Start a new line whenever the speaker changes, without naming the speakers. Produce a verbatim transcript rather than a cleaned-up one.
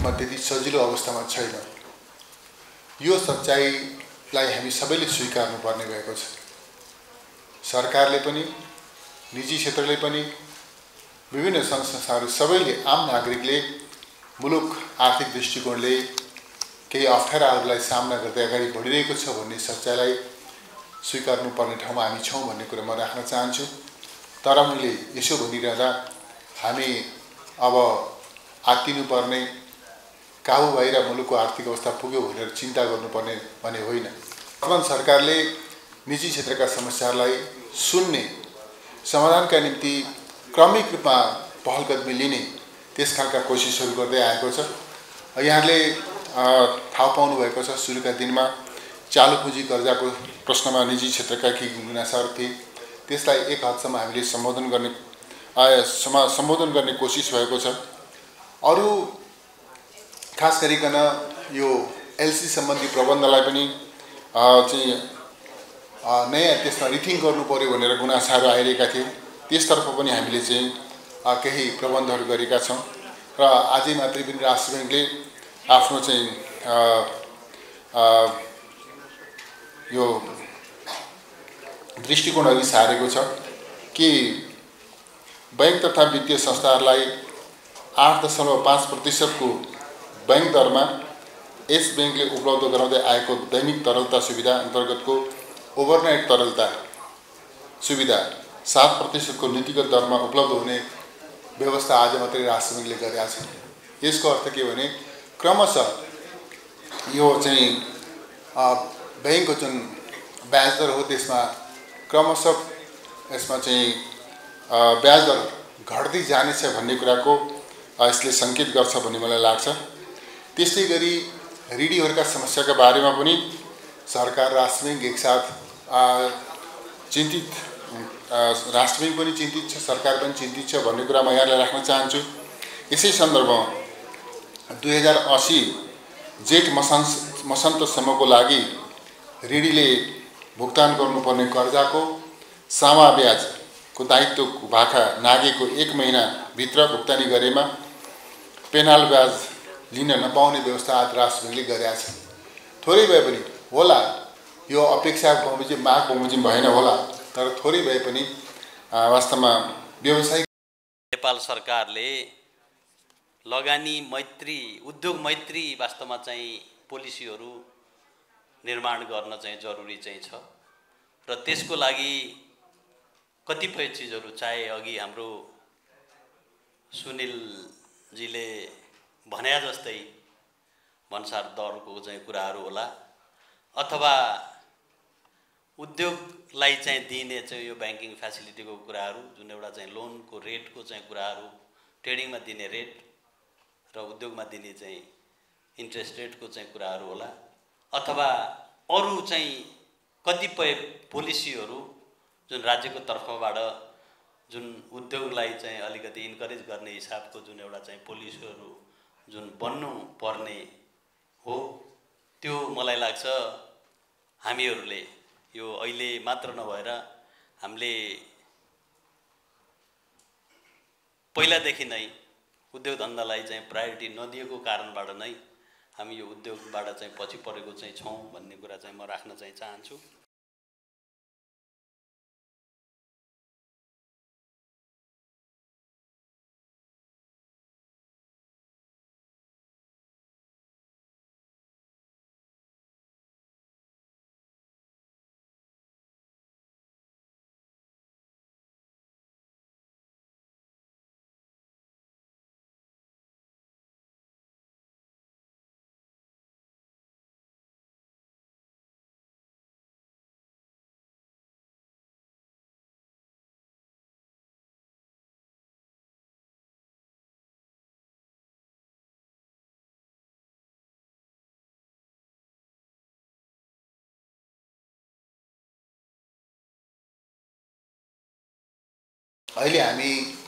रूपमा त्यति सजिलो अवस्थामा छैन। यो सच्चाइलाई हामी सबैले स्वीकार्नुपर्ने भएको छ। सरकारले पनि, निजी क्षेत्रले पनि, विभिन्न सङ्घ संस्थाहरू सबैले, आम नागरिकले मुलुक आर्थिक दृष्टिकोणले केही अप्ठ्याराहरूलाई सामना गर्दै अगाडि बढिरहेको छ भन्ने सच्चाइलाई स्वीकार्नुपर्ने ठाउँमा हामी छौँ भन्ने कुरा म राख्न चाहन्छु। तर मैले यसो भनिरहँदा हामी अब आत्तिनुपर्ने, काबु भएर मुलुकको आर्थिक अवस्था पुग्यो भनेर चिन्ता गर्नुपर्ने भने होइन। वर्तमान सरकारले निजी क्षेत्रका समस्याहरूलाई सुन्ने, समाधानका निम्ति क्रमिक रूपमा पहल कदमी लिने त्यस खालका कोसिसहरू गर्दै आएको छ। यहाँले थाहा पाउनु भएको छ, सुरुका दिनमा चालु पुँजी कर्जाको प्रश्नमा निजी क्षेत्रका केही गुनासाहरू थिए। त्यसलाई एक हदसम्म हामीले सम्बोधन गर्ने सम्बोधन गर्ने कोसिस भएको छ। अरू खास गरिकन यो एलसी सम्बन्धी प्रबन्धलाई पनि चाहिँ नयाँ त्यसमा रिथिङ गर्नु पर्यो भनेर गुनासाहरू आइरहेका थिए। त्यसतर्फ पनि हामीले चाहिँ केही प्रबन्धहरू गरेका छौँ र आजै मात्रै पनि राष्ट्र ब्याङ्कले आफ्नो चाहिँ यो दृष्टिकोण अघि सारेको छ कि बैंक तथा वित्तीय संस्थाहरूलाई आठ दशमलव पाँच प्रतिशतको बैंक दरमा यस बैंकले उपलब्ध गराउँदै आएको दैनिक तरलता सुविधा अन्तर्गतको ओभरनाइट तरलता सुविधा सात प्रतिशतको नीतिगत दरमा उपलब्ध हुने व्यवस्था आज मात्रै राष्ट्र ब्याङ्कले गरेका छन्। यसको अर्थ के भने क्रमशः यो चाहिँ बैंकको जुन ब्याज दर हो त्यसमा क्रमशः यसमा चाहिँ ब्याज दर घट्दै जानेछ भन्ने कुराको यसले सङ्केत गर्छ भन्ने मलाई लाग्छ। त्यस्तै गरी ऋणीहरूका समस्याका बारेमा पनि सरकार, राष्ट्र ब्याङ्क एकसाथ चिन्तित, राष्ट्र ब्याङ्क पनि चिन्तित छ, सरकार पनि चिन्तित छ भन्ने कुरा म यहाँलाई राख्न चाहन्छु। यसै सन्दर्भमा दुई हजार असी जेठ मसान्स मसान्तसम्मको लागि ऋणीले भुक्तान गर्नुपर्ने कर्जाको सामा ब्याजको दायित्व भाका नागेको एक महिनाभित्र भुक्तानी गरेमा पेनाल ब्याज लिन नपाउने व्यवस्था आज राष्ट्र ब्याङ्कले गरेका छन्। थोरै भए पनि होला, यो अपेक्षा बमोजिम माग बमोजिम भएन होला, तर थोरै भए पनि वास्तवमा व्यवसायिक
नेपाल सरकारले लगानी मैत्री, उद्योग मैत्री वास्तवमा चाहिँ पोलिसीहरू निर्माण गर्न चाहिँ जरुरी चाहिँ छ र त्यसको लागि कतिपय चिजहरू चाहे अघि हाम्रो सुनिलजीले भने जस्तै भन्सार दरको चाहिँ कुराहरू होला, अथवा उद्योगलाई चाहिँ दिने चाहिँ यो ब्याङ्किङ फेसिलिटीको कुराहरू, जुन एउटा चाहिँ लोनको रेटको चाहिँ कुराहरू, ट्रेडिङमा दिने रेट र उद्योगमा दिने चाहिँ इन्ट्रेस्ट रेटको चाहिँ कुराहरू होला, अथवा अरू चाहिँ कतिपय पोलिसीहरू जुन राज्यको तर्फबाट जुन उद्योगलाई चाहिँ अलिकति इन्करेज गर्ने हिसाबको जुन एउटा चाहिँ पोलिसीहरू जुन बन्नु पर्ने हो, त्यो मलाई लाग्छ हामीहरूले यो अहिले मात्र नभएर हामीले पहिलादेखि नै उद्योग धन्दालाई चाहिँ प्रायोरिटी नदिएको कारणबाट नै हामी यो उद्योगबाट चाहिँ पछि परेको चाहिँ छौँ भन्ने कुरा चाहिँ म राख्न चाहिँ चाहन्छु।
अहिले हामी